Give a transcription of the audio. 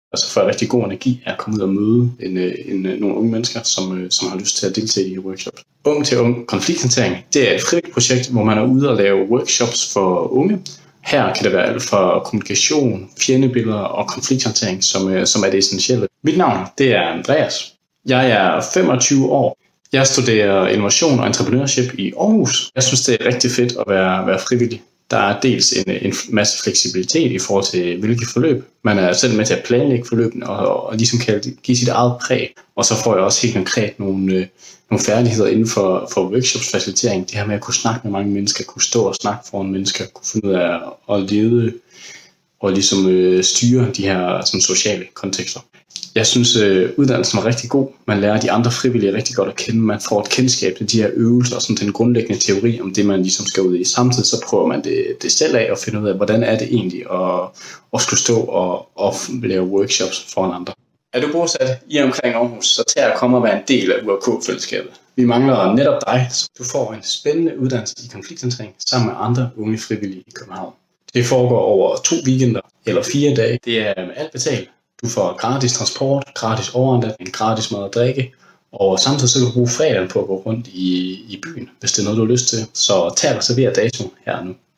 Altså får jeg rigtig god energi af at komme ud og møde nogle unge mennesker, som har lyst til at deltage i workshops. Ung til ung konflikthåndtering, det er et frivilligt projekt, hvor man er ude og lave workshops for unge. Her kan det være alt fra kommunikation, fjendebilleder og konflikthåndtering, som er det essentielle. Mit navn, det er Andreas. Jeg er 25 år. Jeg studerer innovation og entreprenørskab i Aarhus. Jeg synes, det er rigtig fedt at være frivillig. Der er dels en masse fleksibilitet i forhold til, hvilke forløb. Man er selv med til at planlægge forløbene og ligesom kan give sit eget præg. Og så får jeg også helt konkret nogle færdigheder inden for workshops-facilitering. Det her med at kunne snakke med mange mennesker, kunne stå og snakke foran mennesker, kunne finde ud af at lede og ligesom styre de her sådan, sociale kontekster. Jeg synes, uddannelsen var rigtig god. Man lærer de andre frivillige rigtig godt at kende. Man får et kendskab til de her øvelser og sådan den grundlæggende teori om det, man ligesom skal ud i. Samtidig så prøver man det selv af og finde ud af, hvordan er det egentlig at skulle stå og lave workshops foran andre. Er du bosat i omkring Aarhus, så tag at komme og være en del af URK-fællesskabet. Vi mangler netop dig, så du får en spændende uddannelse i konflikthåndtering sammen med andre unge frivillige i København. Det foregår over 2 weekender eller 4 dage. Det er med alt betalt. Du får gratis transport, gratis overnatning, gratis mad og drikke, og samtidig så kan du bruge fredagen på at gå rundt i byen, hvis det er noget, du har lyst til. Så tag og server dato her nu.